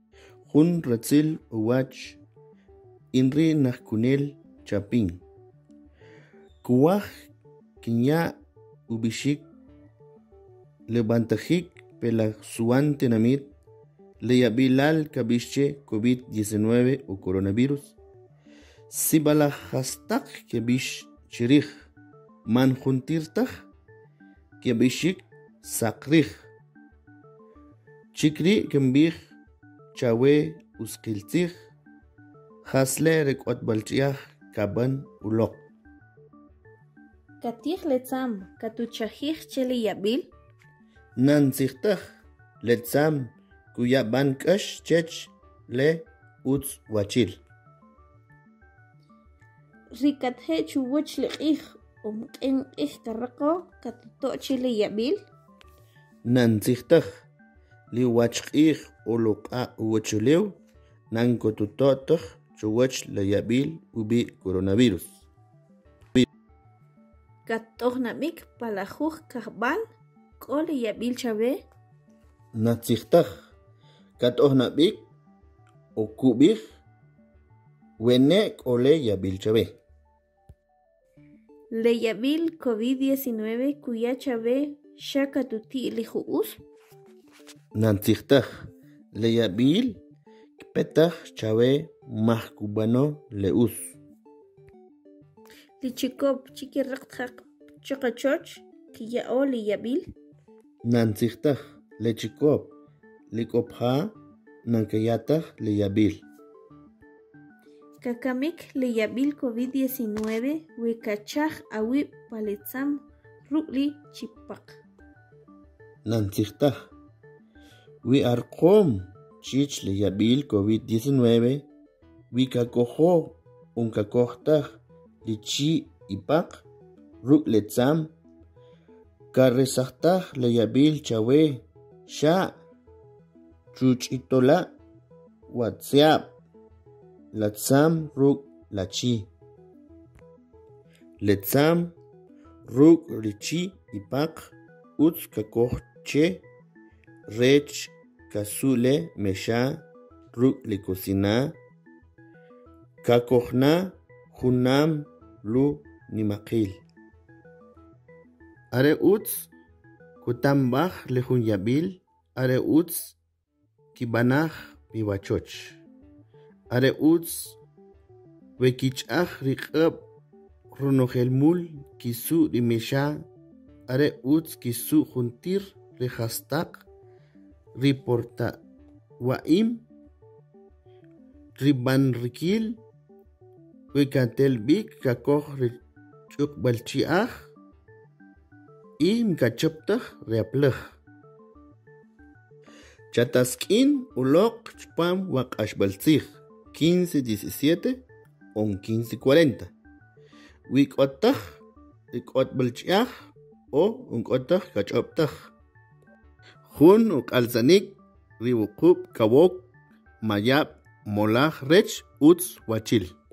Jun ratzil uwach inri nakunel chapin. Kuwaj kinya ubishik levantajik pela suan tenamit leyabilal kabische COVID-19 o coronavirus. Sibala hastak kebish chirich man juntirtaj kebishik sakrich. Chikri kembih chawe uskiltzich hasle rekot balchiach kaban ulok. Katij letzam katuchajij cheli yabil. Nanzichtach letzam kuya ban kash chech le utz wachil. Rikatje chuwach leqij umqin ij karako katuto cheli yabil. Nanzichtach li wachqij uluqa uwachulew nankotutotoj chuwach le yabil ubi coronavirus. Katohnamik palajuj kahbal k'oli yabil chabe. Natzijtaj katohnabik okubij wene k'ole yabil chabe. Le yabil COVID-19 kuya chabe shakatuti lijuus. Natzijtaj le yabil kpetaj chabe mahkubano leus. Lichikop chikiraqtjaq chaqachoch kiyao li yabil. Nantzijtaj lechikop likopja nankayataj le yabil. Kakamik le yabil COVID-19 wekachaj awib palitzam rukli chipak. Nantzijtaj wi arqom chich le yabil COVID-19 wi kakojo unkakojtaj lichi ipak ruk letzam karresajtaj le yabil chawe sha chuchitola WhatsApp latzam ruk lachi letzam ruk lichi ipak utz kakojche rech kasule mesha ruk likosina kakojna junam lu nimaqil. Are utz kutambaj lejun yabil are utz kibanaj piwachoch. Are utz wekichaj riqab runojelmul kisu rimesha are utz kisu juntir rihastak riporta waim ribanrikil wikatel bik kakoj chuk balchiaj im kachoptaj reaplaj. Chataskin ulok chpam waqashbaltzij 15-17 o 15-40. Wikotaj ikot balchiaj o unkotaj kachoptaj. Jun ukalzanik riwuqub kawok mayab molaj rech utz wachil.